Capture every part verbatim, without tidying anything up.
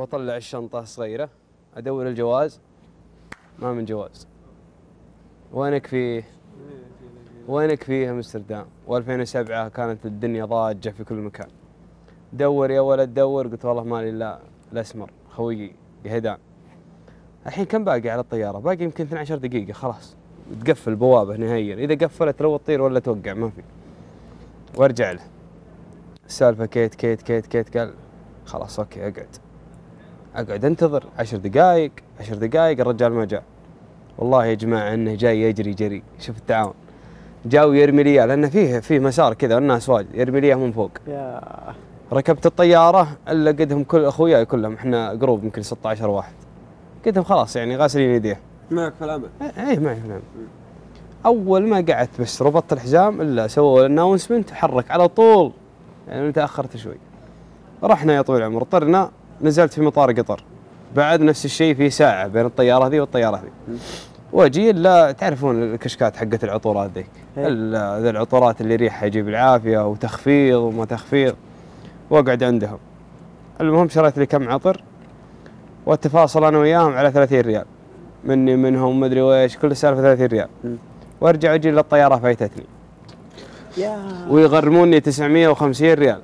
واطلع الشنطه الصغيره ادور الجواز، ما من جواز. وينك فيه؟ وينك فيه امستردام؟ وألفين وسبعة كانت الدنيا ضاجه في كل مكان. دور يا ولد دور، قلت والله مالي الا الاسمر خويي قهدان. الحين كم باقي على الطياره؟ باقي يمكن اثنتي عشرة دقيقه خلاص تقفل بوابه نهائيا، اذا قفلت لو تطير ولا توقع ما في. وارجع له السالفه كيت كيت كيت كيت، قال خلاص اوكي اقعد. اقعد انتظر عشر دقائق عشر دقائق الرجال ما جاء. والله يا جماعه انه جاي يجري جري، شوف التعاون. جاء ويرمي لي لانه فيه فيه مسار كذا والناس واجد، يرمي لي من فوق. يا ركبت الطياره الا قدهم كل اخوياي كلهم، احنا جروب يمكن ستة عشر واحد. قدهم خلاص يعني غاسلين يديه. معك في العمل؟ اي معي في العمل. اول ما قعدت بس ربطت الحزام الا سووا الاناونسمنت حرك على طول، يعني تاخرت شوي. رحنا يا طويل العمر طرنا، نزلت في مطار قطر. بعد نفس الشيء في ساعه بين الطياره ذي والطياره ذي. واجي الا تعرفون الكشكات حقت العطورات ذيك، ذي العطورات اللي ريحها يجيب العافيه وتخفيض وما تخفيض، واقعد عندهم. المهم شريت لي كم عطر والتفاصل انا وياهم على ثلاثين ريال، مني منهم مدري ويش، كل السالفه ثلاثين ريال. وارجع اجي للطياره فايتتني يا ويغرموني تسعمية وخمسين ريال،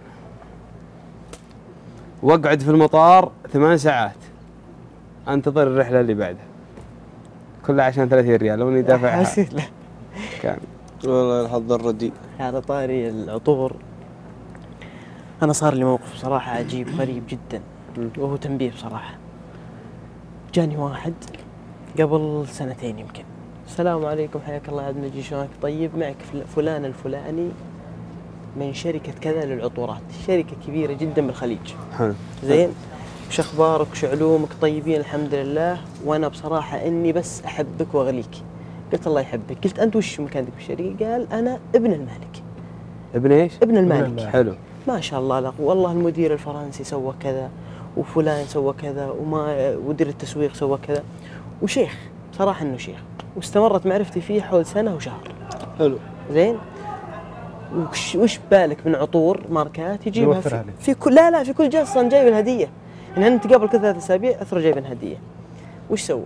واقعد في المطار ثمان ساعات انتظر الرحله اللي بعدها، كلها عشان ثلاثين ريال لو اني دافع كان. والله الحظ الرديء. على طاري العطور، انا صار لي موقف بصراحه عجيب غريب جدا وهو تنبيه بصراحه. جاني واحد قبل سنتين يمكن، السلام عليكم حياك الله عبد المجيد شلونك طيب، معك فلان الفلاني من شركة كذا للعطورات، شركة كبيرة جدا بالخليج. حلو. زين، وش اخبارك وش علومك؟ طيبين الحمد لله، وانا بصراحة اني بس احبك واغليك. قلت الله يحبك. قلت انت وش مكانك بالشركة؟ قال انا ابن المالك. ابن ايش؟ ابن المالك. حلو. ما شاء الله لا، والله المدير الفرنسي سوى كذا وفلان سوى كذا وما مدير التسويق سوى كذا، وشيخ صراحة انه شيخ، واستمرت معرفتي فيه حول سنة وشهر. حلو. زين، وش وش بالك من عطور ماركات يجيبها في, في كل لا لا في كل جلسة اصلا جايب الهدية، يعني انت قبل كذا ثلاث اسابيع اثر جايبين هدية. وش سوى؟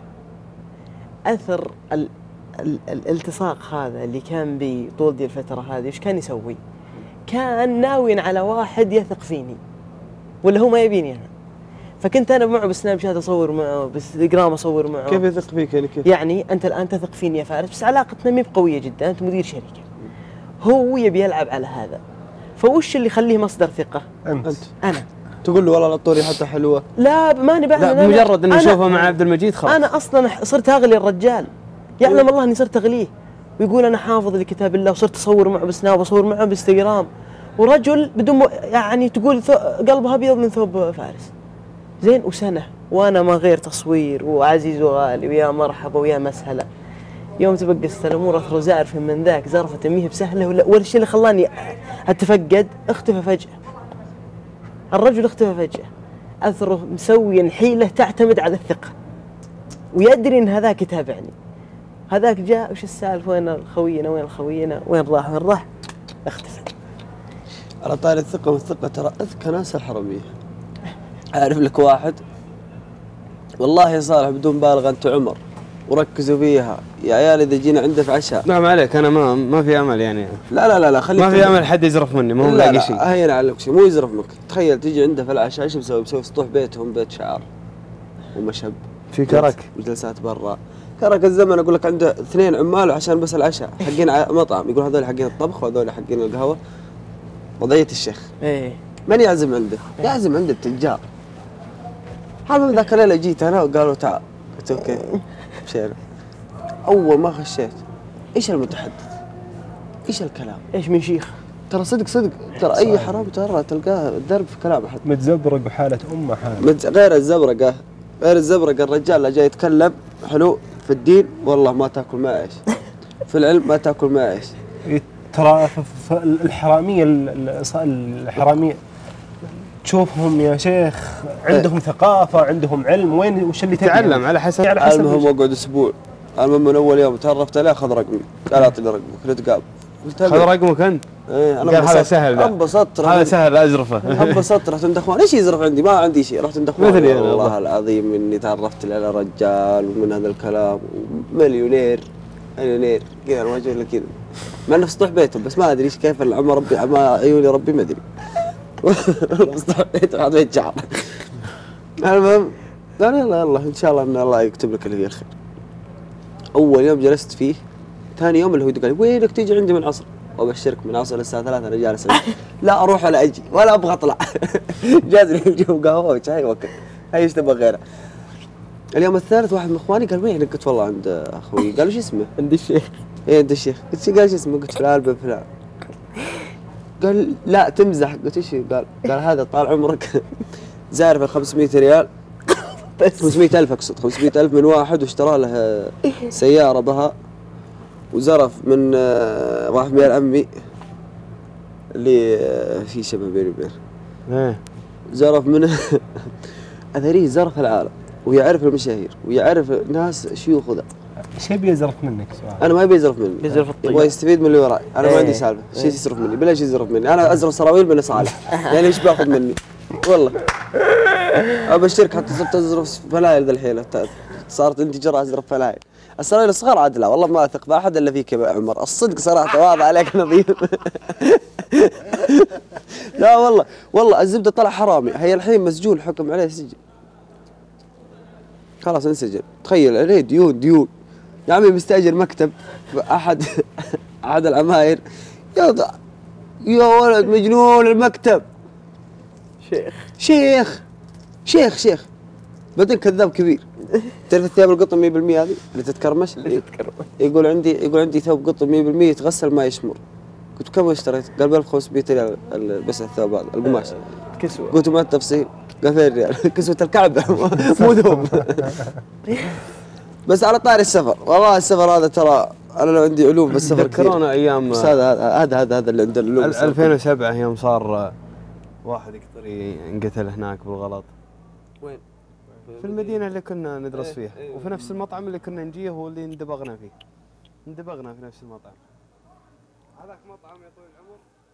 اثر ال ال الالتصاق هذا اللي كان بي طول دي الفترة هذه، وش كان يسوي؟ كان ناوي على واحد يثق فيني ولا هو ما يبيني انا، فكنت انا معه بالسناب شات اصور معه، بالانستغرام اصور معه. كيف يثق فيك يعني كيف؟ يعني انت الان تثق فيني يا فارس، بس علاقتنا مي بقويه جدا، انت مدير شركه، هو يبي يلعب على هذا، فوش اللي يخليه مصدر ثقه؟ انت. انا تقول له والله العطوري حتى حلوه؟ لا ماني بعد. لا بمجرد انه يشوفه مع عبد المجيد خلاص. انا اصلا صرت اغلي الرجال، يعلم الله اني صرت اغليه، ويقول انا حافظ لكتاب الله، وصرت اصور معه بسناب واصور معه بانستغرام، ورجل بدون يعني تقول قلبه ابيض من ثوب فارس. زين، وسنه وانا ما غير تصوير وعزيز وغالي ويا مرحبا ويا مسهلا. يوم تبقست الامور اثر زارف من ذاك زرفه ميه بسهله، ولا والشيء اللي خلاني اتفقد اختفى فجاه. الرجل اختفى فجاه، اثره مسوي حيله تعتمد على الثقه، ويدري ان هذاك يتابعني. هذاك جاء وش السالفه؟ وين خوينا وين خوينا وين راح وين راح؟ اختفى. على طاري الثقه والثقه، ترى اذكى ناس الحرميه. اعرف لك واحد والله يا صالح بدون بالغ، انت عمر وركزوا فيها يا عيال، اذا جينا عنده في عشاء. نعم عليك، انا ما ما في امل يعني. لا لا لا لا خليك، ما في امل حد يزرف مني، ما هو لاقي شيء. لا هين عليك شيء، مو يزرف منك. تخيل تيجي عنده في العشاء، ايش مسوي؟ مسوي سطوح بيتهم بيت شعر ومشب في كرك وجلسات برا. كرك الزمن اقول لك عنده اثنين عمال عشان بس العشاء، حقين مطعم، يقول هذول حقين الطبخ وهذول حقين القهوه. وضعيه الشيخ ايه من يعزم عنده؟ يعزم عند التجار. هذا ذاك الليله جيت انا وقالوا تعال، قلت اوكي مشينا. اول ما خشيت ايش المتحدث؟ ايش الكلام؟ ايش من شيخ؟ ترى صدق صدق ترى اي حرام ترى تلقاه درب في كلامه، حتى متزبرق وحاله امه حاله. مت... غير الزبرقه غير الزبرقه الرجال اللي جاي يتكلم حلو في الدين، والله ما تاكل معه عيش. في العلم ما تاكل معه عيش. ترى الحراميه الحراميه تشوفهم يا شيخ عندهم ثقافه، عندهم علم، وين وش اللي تعلم على حسب على حسب. المهم اقعد اسبوع، المهم من اول يوم تعرفت عليه اخذ رقمي، قال اعطيني رقمك نتقابل. خذ رقمك انت؟ ايه انا قال هذا انبسطت. سهل ذا. انبسطت هذا سهل ازرفه. انبسطت رحت عند اخوان. ايش يزرف عندي؟ ما عندي شيء. رحت عند اخوان مثلي أنا والله والله. العظيم اني تعرفت على رجال ومن هذا الكلام مليونير مليونير كذا الرجل كذا مع انه في سطوح بيته بس ما ادري ايش كيف العمى ربي عمى عيوني ربي ما ادري. سطوح بيته هذا بيت شعر. المهم قال يلا يلا ان شاء الله ان الله يكتب لك اللي فيه الخير. اول يوم جلست فيه ثاني يوم اللي هو قال وينك تيجي عندي من العصر؟ وابشرك من العصر للساعه ثلاثة انا جالس لا اروح ولا اجي ولا ابغى اطلع. جاز لي يجيب قهوه وشاي وكذا هاي ايش تبغى غيره. اليوم الثالث واحد من اخواني قال وينك؟ قلت والله عند اخوي. قال وش اسمه؟ عند الشيخ. ايه عند الشيخ. قلت قال ايش اسمه؟ قلت فلان بن فلان. قال لا تمزح. قلت ايش؟ قال قال هذا طال عمرك زارف ال خمسمية ريال خمسمية ألف أقصد خمسمية ألف من واحد واشترى له سيارة بها وزرف من آه، واحد من عمي اللي آه، في شبه بيني وبينه ايه زرف منه. أثريه زرف العالم ويعرف المشاهير ويعرف ناس شيوخ ذا. ايش يبي يزرف منك سؤال؟ أنا ما يبي يزرف مني. يزرف الطيب. يبغى يستفيد من اللي وراي. أنا ما إيه. عندي سالفة. شيء يصرف مني بلاش يزرف مني. أنا أزرف سراويل من صالح. يعني إيش بياخذ مني؟ والله ابشرك حتى صرت ازرف فلايل ذا الحين. صارت عندي جرأة ازرف فلايل. السراويل الصغار عاد لا والله ما اثق باحد الا فيك يا عمر. الصدق صراحه واضح عليك نظيف. لا والله والله الزبده طلع حرامي. هي الحين مسجون حكم عليه سجن. خلاص انسجن. تخيل عليه ديون ديون يا عمي. مستاجر مكتب احد احد العماير يا يا ولد مجنون المكتب. شيخ شيخ شيخ شيخ بعدين كذاب كبير. تعرف الثياب القطن مية بالمية هذه اللي تتكرمش؟ يقول عندي يقول عندي ثوب قطن مية بالمية يتغسل ما يشمر. قلت كم اشتريت؟ قال ب ألف وخمسمية ريال بس الثوب هذا القماش. كسوة. قلت ما التفصيل؟ قال فين ريال؟ كسوة الكعبة مو ذوب. بس على طاري السفر والله السفر هذا ترى انا لو عندي علوم بالسفر كثير. ذكرونا ايام بس هذا هذا هذا هذا اللي عند العلوم بالسفر. ألفين وسبعة يوم صار واحد قطري انقتل هناك بالغلط. وين؟ في المدينة اللي كنا ندرس فيها وفي نفس المطعم اللي كنا نجيه هو اللي اندبغنا فيه. اندبغنا في نفس المطعم. هذاك مطعم يا طويل العمر